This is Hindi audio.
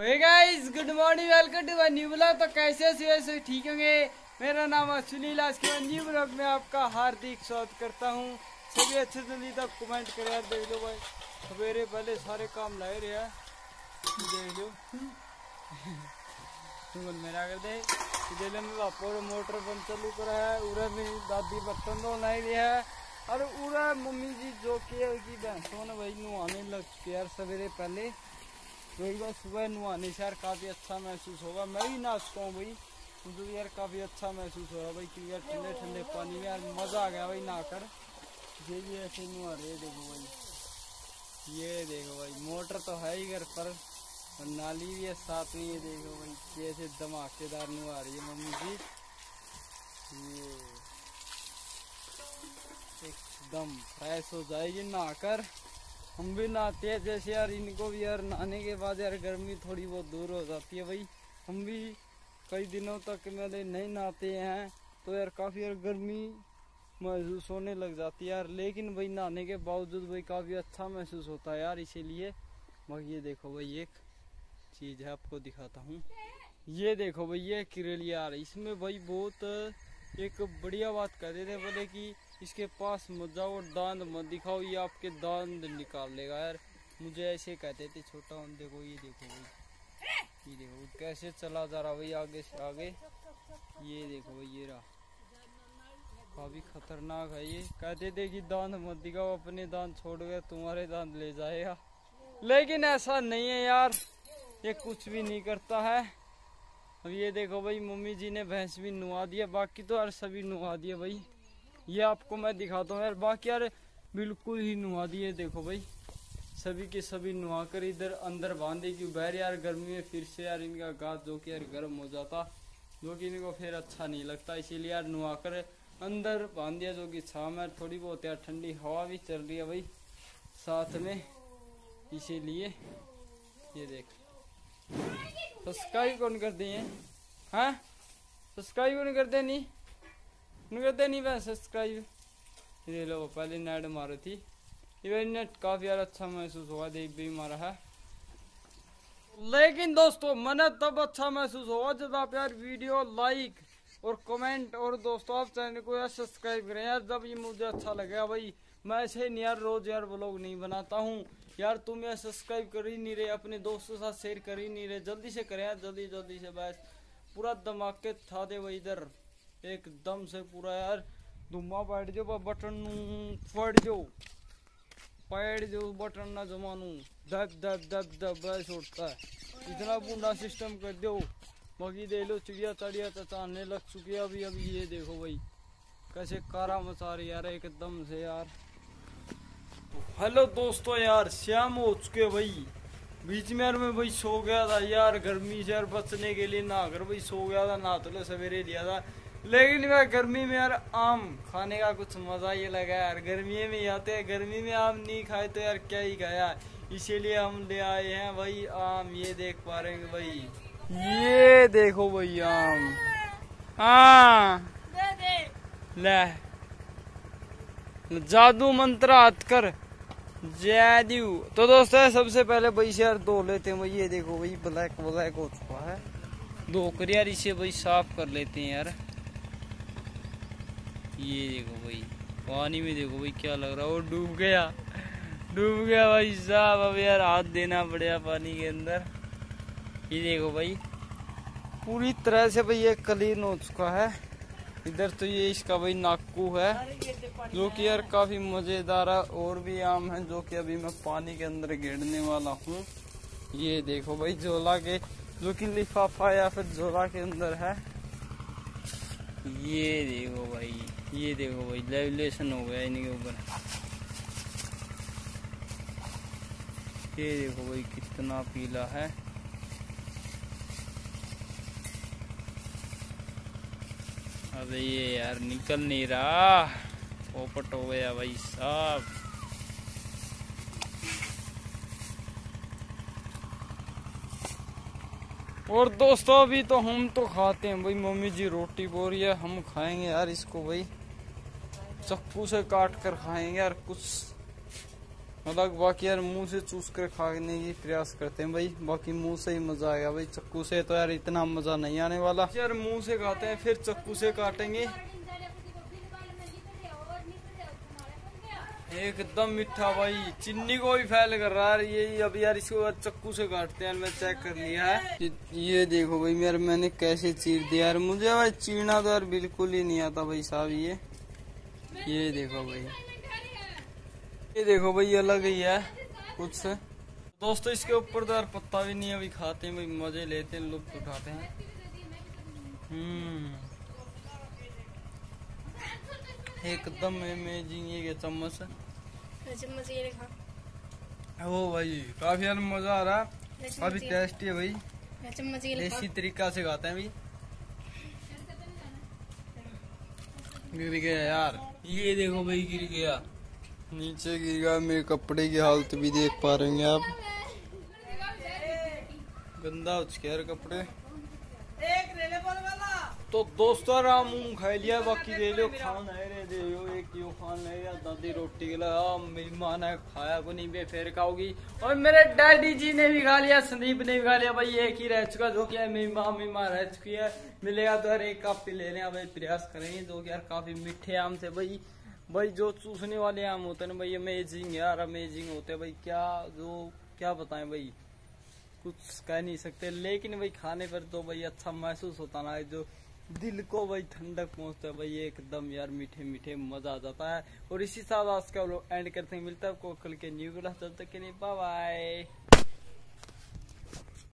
Hey guys, good morning, welcome to my new blog. तो कैसे से ठीक होंगे। मेरा नाम है सुनील। आज के न्यू ब्लॉग में आपका हार्दिक स्वागत करता हूँ। सभी अच्छे जल्दी तक कमेंट करे यार। देख लो भाई, सवेरे पहले सारे काम लाए रहे हैं। देख लो तुम मेरा कर दे दिल में वापर मोटर बंद चालू करा है। उरे में दादी बर्तन धो लाई रही है और उरा मम्मी जी जो कि भैंसों ने भाई नुआने लग चुके यार सवेरे पहले। तो एक बार सुबह नुआने से यार काफ़ी अच्छा महसूस होगा। मैं भी ना सकता हूँ भाई, मुझे भी यार काफ़ी अच्छा महसूस हो रहा भाई, क्योंकि यार ठंडे ठंडे पानी में यार मज़ा आ गया भाई नहाकर। ये भी ऐसे नुआ रहे, देखो भाई, ये देखो भाई, मोटर तो है ही घर पर और नाली भी है साथ में। ये देखो भाई कैसे धमाकेदार नुआ रही है मम्मी जी। ये एकदम फ्रेश हो जाएगी नहाकर। हम भी नहाते हैं जैसे यार, इनको भी यार नहाने के बाद यार गर्मी थोड़ी बहुत दूर हो जाती है भाई। हम भी कई दिनों तक मैंने नहीं नहाते हैं तो यार काफ़ी यार गर्मी महसूस होने लग जाती है यार। लेकिन भाई नहाने के बावजूद भाई काफ़ी अच्छा महसूस होता है यार, इसीलिए भाई। ये देखो भाई, एक चीज़ है आपको दिखाता हूँ। ये देखो भाई, ये किरेली यार, इसमें भाई बहुत एक बढ़िया बात कहते थे बोले कि इसके पास मत जाओ और दांत मत दिखाओ, ये आपके दांत निकाल लेगा यार। मुझे ऐसे कहते थे छोटा हूँ। देखो ये देखो भाई, ये देखो कैसे चला जा रहा भाई आगे से आगे। ये देखो भाई, ये रहा, काफी खतरनाक है ये। कहते थे कि दांत मत दिखाओ, अपने दांत छोड़ गए तुम्हारे दांत ले जाएगा, लेकिन ऐसा नहीं है यार, ये कुछ भी नहीं करता है। अब ये देखो भाई, मम्मी जी ने भैंस भी नुआ दिया, बाकी तो यार सभी नुआ दिए भाई। ये आपको मैं दिखाता हूँ यार, बाकी यार बिल्कुल ही नुआ दिए। देखो भाई, सभी के सभी नुआ कर इधर अंदर बांधे कि बाहर यार गर्मी में फिर से यार इनका गात जो कि यार गर्म हो जाता, जो कि इनको फिर अच्छा नहीं लगता। इसीलिए यार नुआ कर अंदर बांध दिया, जो कि छाव में थोड़ी बहुत यार ठंडी हवा भी चल रही है भाई साथ में, इसीलिए। ये देख, सब्सक्राइब कौन कर दिए? हाँ, सब्सक्राइब कौन करते नहीं करते नहीं वह सब्सक्राइब। ये लो, पहले नेट मारी थी, ये नेट काफी यार अच्छा महसूस हुआ, देख भी मारा है। लेकिन दोस्तों मैंने तब अच्छा महसूस हुआ जब आप यार वीडियो लाइक और कमेंट और दोस्तों आप चैनल को यार सब्सक्राइब करें यार, जब ये मुझे अच्छा लगेगा भाई। मैं ऐसे नहीं यार रोज यार व्लॉग नहीं बनाता हूँ यार। तुम यार सब्सक्राइब कर ही नहीं रहे, अपने दोस्तों के साथ शेयर कर ही नहीं रहे, जल्दी से करें यार, जल्दी जल्दी से। बस पूरा धमाके था दे भाई इधर एकदम से पूरा यार। धुआं बैठ जाओ, बटन फट जाओ, पैड जो बटन ना जमानू, दब दब दब दब बस उठता है। इतना बूंदा सिस्टम कर दो, बाकी दे लो चिड़िया चढ़िया चचाने लग चुकी है अभी अभी। ये देखो भाई कैसे कारा मचा रही यार एकदम से यार। हेलो दोस्तों यार, शाम हो चुके भाई। बीच में यार मैं भाई सो गया था यार, गर्मी से यार बचने के लिए नहा कर भाई सो गया था। नहा तो सवेरे लिया था, लेकिन यार गर्मी में यार आम खाने का कुछ मजा ये लगा यार। गर्मी में आते हैं, गर्मी में आम नहीं खाए तो यार क्या ही खाया, इसीलिए हम ले आए हैं भाई आम। ये देख पा रहे हैं भाई, ये देखो भाई आम। हाँ ले, जादू मंत्र हाथ कर जादू। तो दोस्तों सबसे पहले भाई से यार धो लेते हैं भाई। ये देखो भाई ब्लैक ब्लैक हो चुका है, धो कर यार इसे भाई साफ कर लेते हैं यार। ये देखो भाई पानी में देखो भाई क्या लग रहा है, वो डूब गया, डूब गया भाई साहब। अब यार हाथ देना पड़ेगा पानी के अंदर। ये देखो भाई पूरी तरह से भाई ये क्लीन हो चुका है। इधर तो ये इसका भाई नाकू है, जो कि यार काफी मजेदार है। और भी आम है जो कि अभी मैं पानी के अंदर घेरने वाला हूँ। ये देखो भाई झोला के, जो कि लिफाफा या फिर झोला के अंदर है। ये देखो भाई, ये देखो भाई लेवलेशन हो गया इनके ऊपर। ये देखो भाई कितना पीला है। अबे ये यार निकल नहीं रहा, पोपट हो गया भाई साहब। और दोस्तों अभी तो हम तो खाते हैं भाई, मम्मी जी रोटी बोल रही है, हम खाएंगे यार इसको भाई, चाकू से काट कर खाएंगे यार। कुछ मतलब बाकी यार मुंह से चूस कर खाने की प्रयास करते हैं भाई, बाकी मुंह से ही मजा आएगा भाई। चक्कू से तो यार इतना मजा नहीं आने वाला यार। मुंह से खाते हैं फिर चक्कू से काटेंगे। एकदम मीठा भाई, चीनी को भी फैल कर रहा है ये अभी यार। इसको चक्कू से काटते हैं, मैं चेक कर लिया है। ये देखो भाई यार मैंने कैसे चीर दिया यार। मुझे भाई चीरना तो यार बिल्कुल ही नहीं आता भाई साहब। ये देखो भाई, ये देखो भाई अलग ही है कुछ से। दोस्तों इसके ऊपर तो यार पत्ता भी नहीं है। अभी खाते हैं भाई, मजे लेते हैं, लुत्फ उठाते हैं। एकदम अमेजिंग ये चम्मच ये देखा। ओ भाई काफी यार मजा आ रहा है, काफी टेस्टी है भाई। देसी तरीका से खाते हैं भाई। गिर गया यार, ये देखो भाई गिर गया, नीचे गिर गया। मेरे कपड़े की हालत भी देख पा रहे हैं आप, गंदा हो चुके यार कपड़े। तो दोस्तों आराम मुंह खा लिया, बाकी दे लो खान है रे दे यो एक यो खान है या दादी रोटी के लिए मेहमान है, खाया को नहीं बे फिर खाओगी। और मेरे डैडी जी ने भी खा लिया, संदीप ने भी खा लिया भाई। एक ही रह चुका जो कि मेहमान रह चुकी है। मिलेगा तो यार एक कप ले लें भाई, प्रयास करेंगे। जो कि यार काफी मीठे आम थे भाई। भाई जो चूसने वाले आम होते हैं ना भाई, अमेजिंग यार, अमेजिंग होते हैं भाई। क्या बताएं भाई, कुछ कह नहीं सकते। लेकिन भाई खाने पर तो भाई अच्छा महसूस होता ना, जो दिल को भाई ठंडक पहुंचता है भाई। एकदम यार मीठे मीठे मजा आ जाता है। और इसी साथ आज का लोग एंड करते हैं। मिलता है आपको कल के न्यू क्लास, तब तक के लिए बाय बाय।